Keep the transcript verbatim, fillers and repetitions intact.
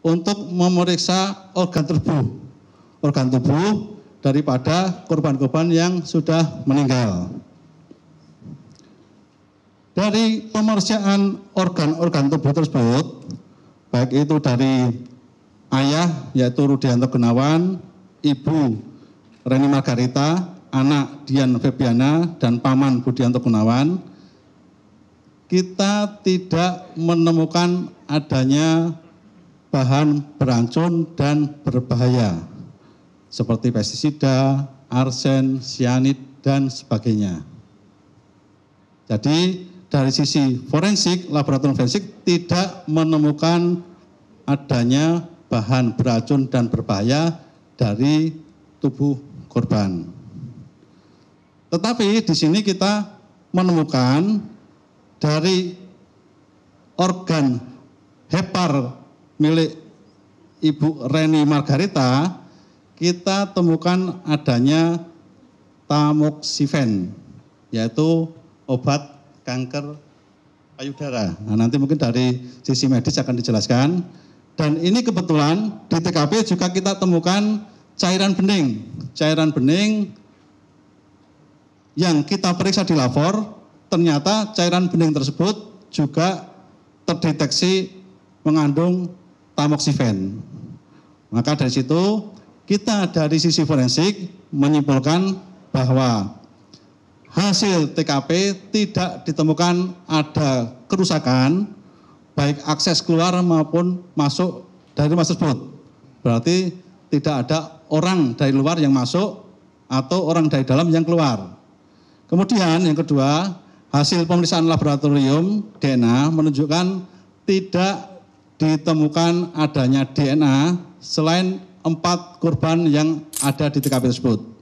untuk memeriksa organ tubuh, organ tubuh daripada korban-korban yang sudah meninggal. Dari pemeriksaan organ-organ tubuh tersebut, baik itu dari ayah yaitu Rudianto Gunawan, ibu Reni Margarita, anak Dian Febiana, dan paman Budianto Gunawan, kita tidak menemukan adanya bahan beracun dan berbahaya seperti pestisida, arsen, sianid, dan sebagainya. Jadi dari sisi forensik, laboratorium forensik tidak menemukan adanya bahan beracun dan berbahaya dari tubuh korban. Tetapi di sini kita menemukan dari organ hepar milik Ibu Reni Margarita, kita temukan adanya tamoxifen, yaitu obat kanker payudara. Nah, nanti mungkin dari sisi medis akan dijelaskan. Dan ini kebetulan di T K P juga kita temukan cairan bening. Cairan bening yang kita periksa di lapor, ternyata cairan bening tersebut juga terdeteksi mengandung tamoxifen. Maka dari situ kita dari sisi forensik menyimpulkan bahwa hasil T K P tidak ditemukan ada kerusakan baik akses keluar maupun masuk dari rumah tersebut. Berarti tidak ada orang dari luar yang masuk atau orang dari dalam yang keluar. Kemudian yang kedua, hasil pemeriksaan laboratorium D N A menunjukkan tidak ditemukan adanya D N A selain empat korban yang ada di T K P tersebut.